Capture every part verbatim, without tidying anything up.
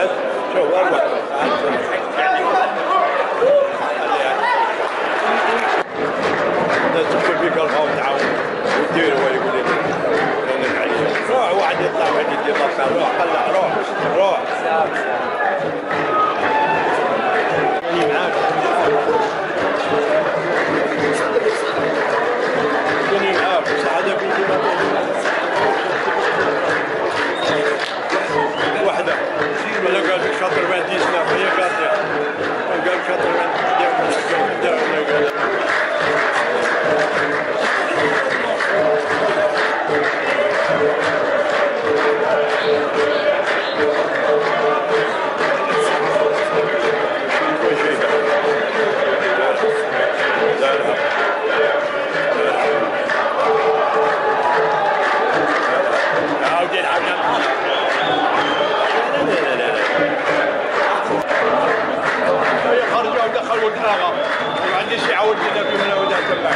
واحد شوف واحد تدخل فيك الخوف تعاون ودير هو يقول لك روح واحد يطلع واحد يدير راسه روح طلع روح روح يعني معاك يعني معاك سعادة في واحدة ولا قال لك شاطر ما ديسنا هي قالت قال شاطر ما ديسنا ودراغه ما عنديش يعاود لنا في من ودات الله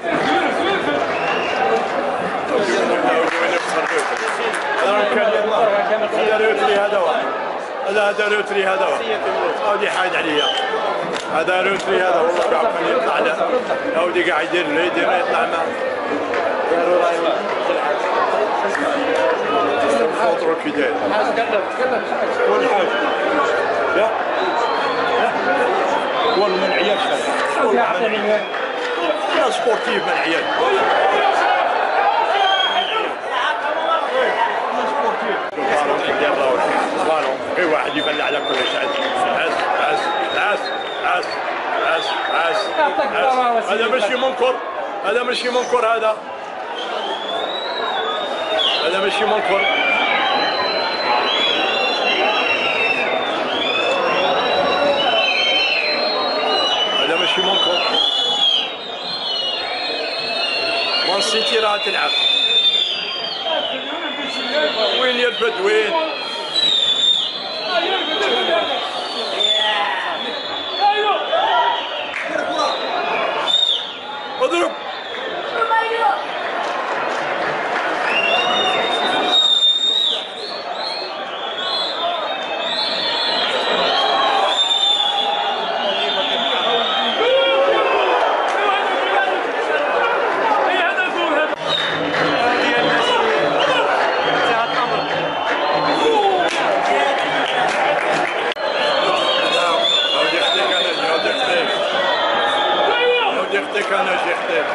هذا روتري هذا واحد هذا هذا روتري هذا واحد هاودي حايد عليا هذا روتري هذا والله بيعرفني يطلع له هاودي قاعد يدير له يدير يطلع معه داروا راي خاطرك في داير وين حاج لا والله من عيال يا سبورتيف من عيال اي واحد يبلع على كل شيء عس عس عس عس عس عس هذا ماشي منكر هذا ماشي منكر هذا هذا ماشي منكر هذا ماشي منكر مان سيتي راها تلعب وين يرفد وين اضرب كان يحتاج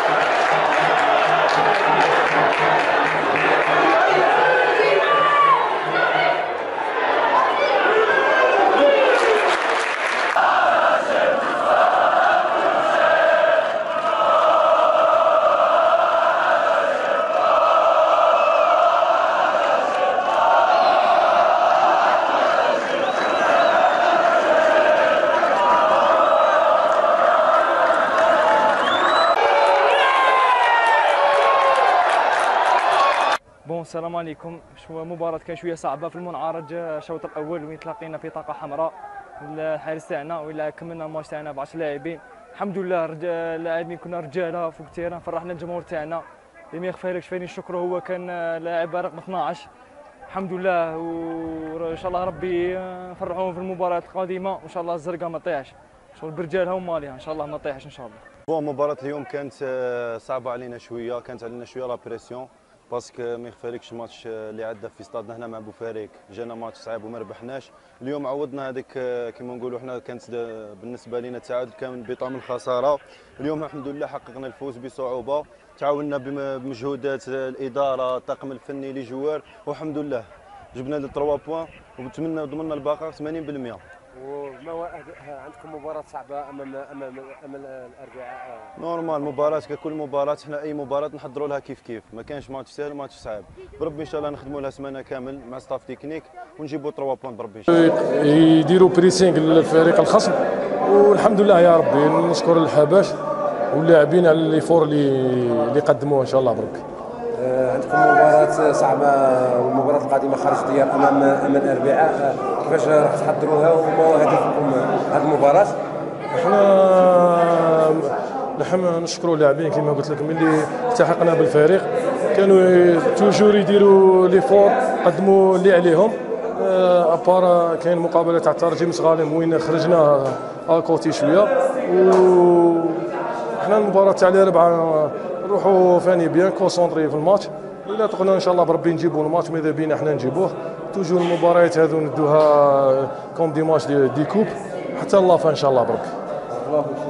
بون السلام عليكم. شو مباراة كان شويه صعبه في المنعرج الشوط الاول وين تلاقينا في طاقه حمراء الحارس تاعنا ولا كملنا الماتش تاعنا ب عشرة لاعبين الحمد لله. اللاعبين كنا رجاله فوق التيران فرحنا الجمهور تاعنا اللي ما يخفى فاني الشكر هو كان لاعب رقم اثناش الحمد لله وان شاء الله ربي نفرحوهم في المباراه القادمه وان شاء الله الزرقاء ما طيحش شغل برجالها ومالها ان شاء الله ما طيحش ان شاء الله. بون مباراة اليوم كانت صعبة علينا شوية كانت علينا شوية لا بريسيون باسكو ما يخفالكش الماتش اللي عدى في استادنا هنا مع بوفاريك جانا ماتش صعيب وما ربحناش. اليوم عوضنا هذيك كما نقولوا حنا كانت بالنسبه لنا التعادل كان بطعم الخساره. اليوم الحمد لله حققنا الفوز بصعوبه تعاوننا بمجهودات الاداره الطاقم الفني لي جوار والحمد لله جبنا لي ثلاثة بوان ونتمنى ضمننا البقاء ثمانين بالمئة. وما عندكم مباراة صعبة أمام أمام أمام الأربعاء؟ نورمال مباراة ككل مباراة حنا أي مباراة نحضروا لها كيف كيف ما كانش ماتش سهل ماتش صعب بربي إن شاء الله نخدموا لها سمانة كامل مع ستاف تكنيك ونجيبوا ثلاثة بوان بربي إن شاء الله. يديروا بريسينغ للفريق الخصم والحمد لله يا ربي نشكر الحباش واللاعبين على ليفور اللي اللي قدموه إن شاء الله بربي. عندكم مباراة صعبة والمباراة القادمة خارج الديار أمام أمام الأربعاء كيفاش راح تحضروها وما هدفكم هذه المباراة؟ احنا نحن نشكروا اللاعبين كما قلت لك ملي التحقنا بالفريق كانوا توجور يديروا ليفور قدموا اللي عليهم ابار كاين مقابله تاع الترجي مسغالم وين خرجنا اكوتي شويه وحنا المباراه تاع الاربعاء نروحوا فاني بيان كونسونطري في الماتش الا تقنا ان شاء الله بربي نجيبوا الماتش ماذا بينا حنا نجيبوه توجور المباريات هذو ندوها كوم دي ماتش دي, دي كوب حتى الله ان شاء الله بربي.